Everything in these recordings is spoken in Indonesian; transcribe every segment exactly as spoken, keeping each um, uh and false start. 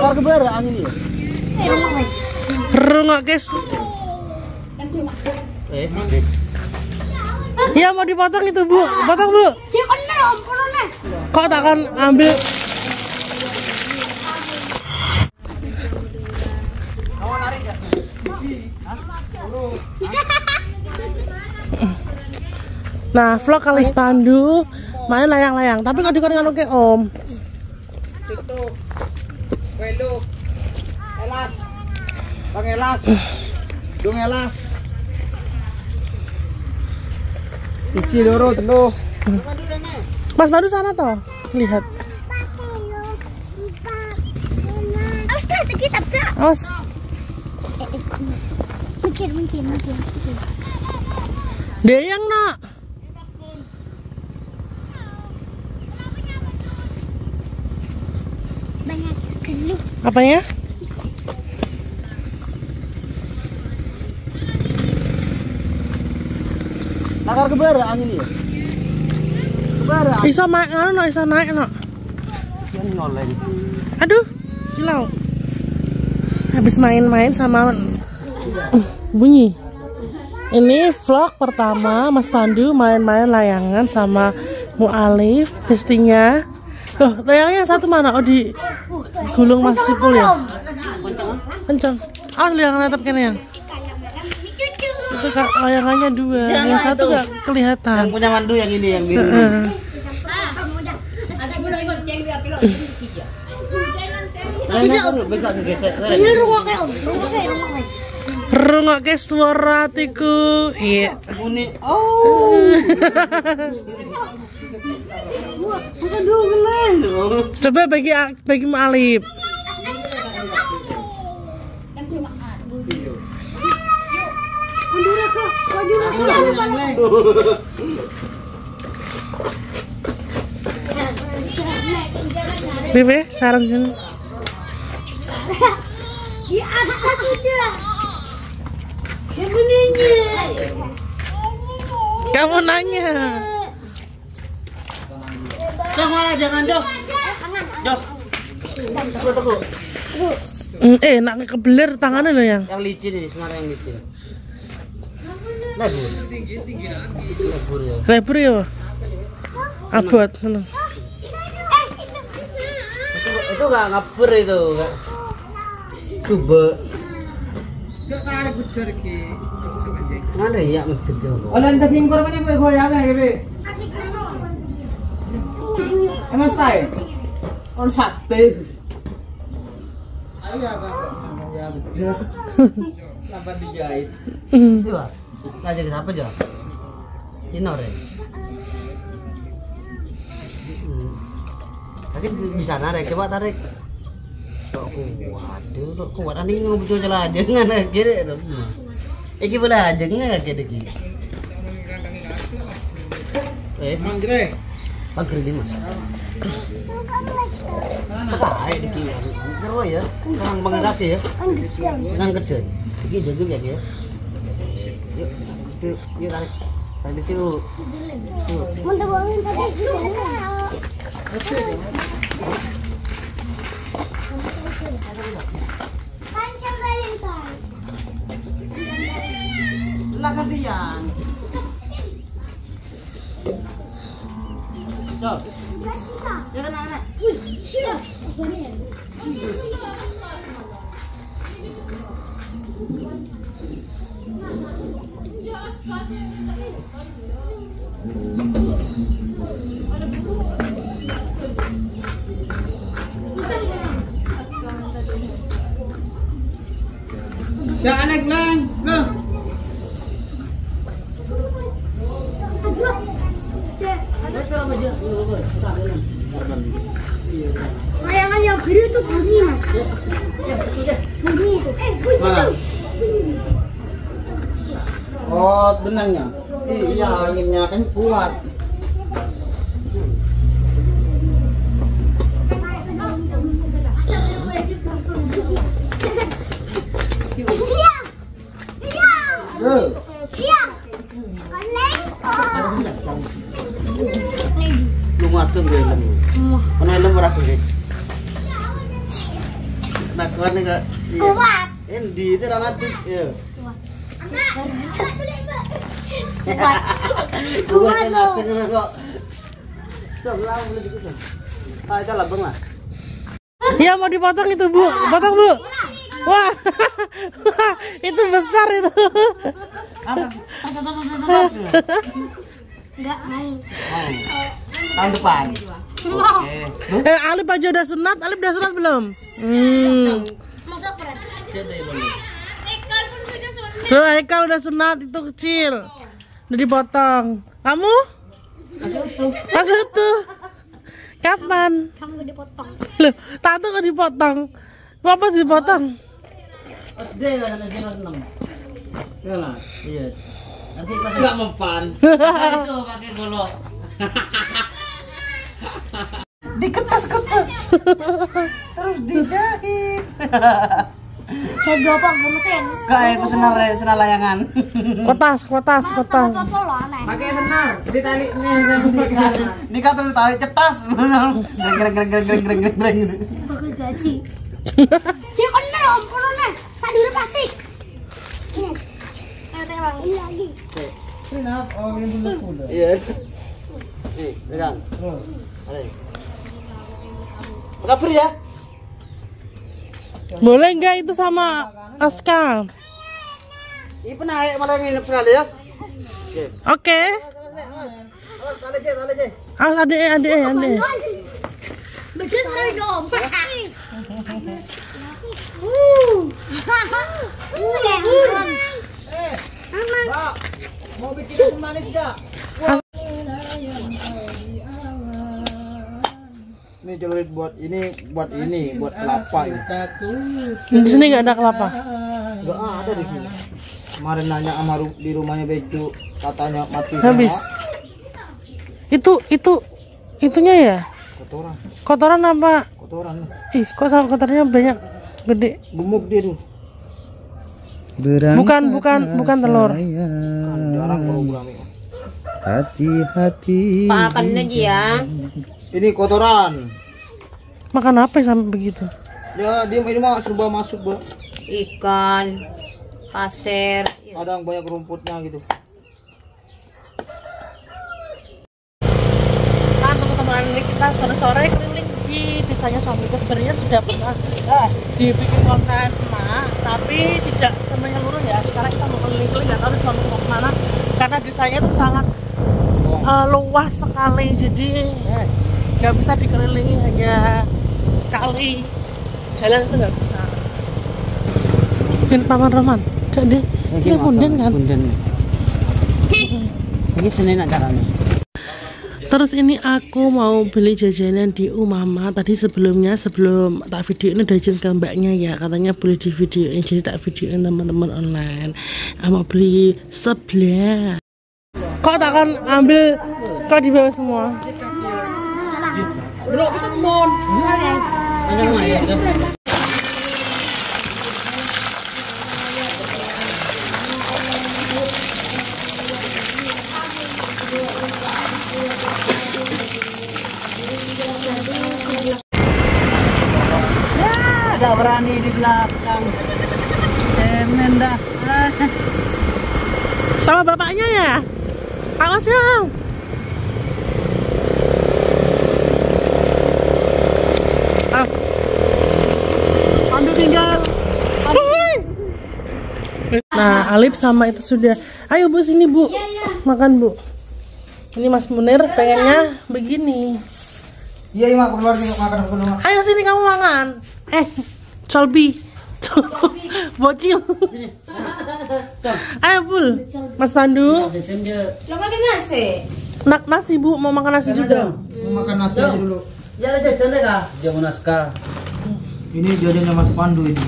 Nakar kebar angin ya. Rungok guys. Eh, ya mau dipotong itu bu, potong bu. Kok tak akan ambil? Nah, vlog kali Pandu main layang-layang, tapi kok dikon ke Om. TikTok. Welo. Elas. Bang Elas. Dong Elas. Cici loro telu. Mas Pandu sana toh, lihat. Awas. Mikir, mikir, mikir. Deyang nak. Banyak geluk. Apanya? Nakar kebar angin ya. Kebar. Iso naik, anu no, iso naik no. Yang ngoleng. Aduh, silau. Habis main-main sama uh, bunyi. Ini vlog pertama Mas Pandu main-main layangan sama Mu'alif, bestinya. Loh, layangnya satu mana? Oh, di gulung Mas Sipul ya? Kencang. Awas layangan tetap kene yang. Itu layangannya dua, yang satu gak kelihatan. Yang punya mandu yang ini yang biru. Uh, Rungok guys suara hatiku. Iya. Oh. Bukan dongeng. Coba bagi bagi Mu'alif. Bebe, sarang sini. Di atas sudah. Kamu nanya. Kamu nanya. Jok mana jangan Jok. Jok. Tunggu tunggu. Eh, nak kebeler tangannya lo yang. Yang licin ini, senar yang licin. Lebur. Tinggi tinggi lagi. Lebur ya. Lebur ya. Abot, tenang. Itu itu nggak ngapur itu. Coba. Jok tarik bujur ki. Mana ya medit Jok. Olan daging korban ini goyang ya, Be. Emang saya? On sate. Ayo ya, Kak. Ya betul. Kenapa dijahit? Coba. Nah, jadi apa, Jok? Inor ya? Tapi bisa narik, coba tarik. Kok waduh, kok kuat ani ngobrol aja ngana kiri. Iki boleh aja nggak kiri iki. Eh, manggre. Manggre di mana? Pakai iki. Kero ya, orang mengagak ya. Nang gede. Iki jago ya ya. Yuk, yuk tarik. Tarik situ. Mau bangun tadi. Panjang kali kan. Lah kalian. Jok. Ya kan anak. Wih, siap. Ya anak lang, lah. Aduh. Cek, layangan yang biru itu bunyi, Mas. Bunyi itu. Eh, bunyi Mana? itu. Oh, benangnya. Iya, anginnya kan kuat. Iya. Iya. Eh. Iya. Kaleng. Lu ngatur gue lem. Mana lem berapa sih? nakuan enggak. Kuat. Endi itu ra mati. Ya. Kuat. Kuat loh. Kok. Coba lawan boleh dikit. Ah, coba Bang lah. Ya mau dipotong itu Bu, potong Bu. Wah, itu besar itu. Enggak main. Tahun depan. Oke. Eh, Alip aja udah sunat, Alip udah sunat belum? Hmm. Masuk berat. Ekal pun sudah sunat. Tuh, Ekal udah sunat itu kecil. Udah dipotong. Kamu? Masih utuh. Masih utuh. Kapan? Kamu gak dipotong. Loh, tato nggak dipotong. Apa dipotong? S D kan S D kelas enam. Iya lah. Iya. Nanti pas enggak mempan. Itu pakai golok. Dikepas-kepas. Terus dijahit. Saya gopong ke mesin. Kayak itu senar senar layangan. Kotas, kotas, kotas. Cocok loh aneh. Pakai senar. Jadi tali nih saya bukan. Ini kan terus tarik cetas. Greng greng greng greng greng greng greng. Pakai gaji. Cik kan nih om, kono nih. Sadure plastik. Ini. Ayo tengok ini lagi. Kenapa? Oh, ini dulu. Iya. Nih, pegang. Terus. Ayo. Kabur ya? Boleh nggak itu sama Aska? Ini penaik malah nginep sekali ya. Oke. Oke. Tali aja, tali aja. Ah, ade, ade, ade. Betul sekali dong. Eh, Mbak, mau bikin manis enggak? Ini celurit buat ini, buat ini, buat kelapa ini. Di sini nggak ada kelapa. Enggak ada di sini. Kemarin nanya sama ru- di rumahnya Beju, katanya mati Habis. semua. Itu, itu, itunya ya? Kotoran, Kotoran apa? kotoran. Ih, kok sama kotorannya banyak, gede. Gemuk dia tuh. Bukan, bukan, bukan telur. Jarang program ini. Hati-hati. Makan aja ya. Ini kotoran. Makan apa sampai begitu? Ya, dia ini mah serba masuk, Mbak. Ikan, pasir. Kadang banyak rumputnya gitu. Nah, teman-teman, ini kita sore-sore keliling di desanya suamiku. Sebenarnya sudah pernah eh, dibikin konten emak, tapi tidak menyeluruh ya. Sekarang kita mau keliling-keliling, nggak tahu suamiku mau kemana, karena desanya itu sangat uh, luas sekali, jadi eh, nggak bisa dikelilingi hanya sekali. Jalan itu nggak bisa. Bin Paman Roman, jadi ini punden kan? Punden. Ini Senin acaranya. Terus ini aku mau beli jajanan di Umama. Tadi sebelumnya sebelum tak videoin udah izin ke mbaknya ya, katanya boleh di videoin, jadi tak videoin teman-teman online. Aku mau beli sebelah. Kok tak akan ambil, kok di bawah semua. Bro, kita mon. Guys. Ada rumah ya. Gak berani di belakang. Cemen dah. Sama bapaknya ya? Awas ya. Ah. Pandu tinggal. Nah, Alip sama itu sudah. Ayo Bu, sini Bu. Makan Bu. Ini Mas Munir pengennya begini. Iya, iya, keluar nih makan dulu. Ayo sini kamu makan. Eh, Colby. Bocil. Ayo Bul. Mas Pandu. Lo makan nasi? Nak nasi Bu, mau makan nasi juga. Mau makan nasi aja dulu. Ya ada jajan deh kak. Jamu naskah. Ini jajannya Mas Pandu ini.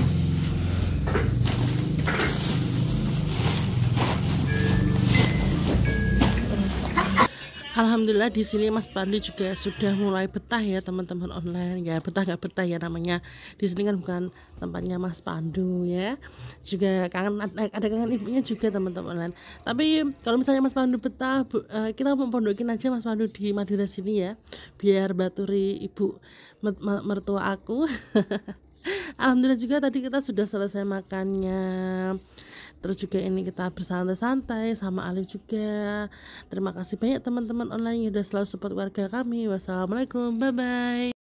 Alhamdulillah di sini Mas Pandu juga sudah mulai betah ya teman-teman online ya, betah nggak betah ya namanya. Di sini kan bukan tempatnya Mas Pandu ya, juga kangen ada, ada kangen ibunya juga teman-teman online. Tapi kalau misalnya Mas Pandu betah, bu, uh, kita mau pondokin aja Mas Pandu di Madura sini ya, biar baturi ibu mertua aku. Alhamdulillah juga tadi kita sudah selesai makannya. Terus juga ini kita bersantai-santai sama Alif juga. Terima kasih banyak teman-teman online yang sudah selalu support warga kami. Wassalamualaikum, bye bye.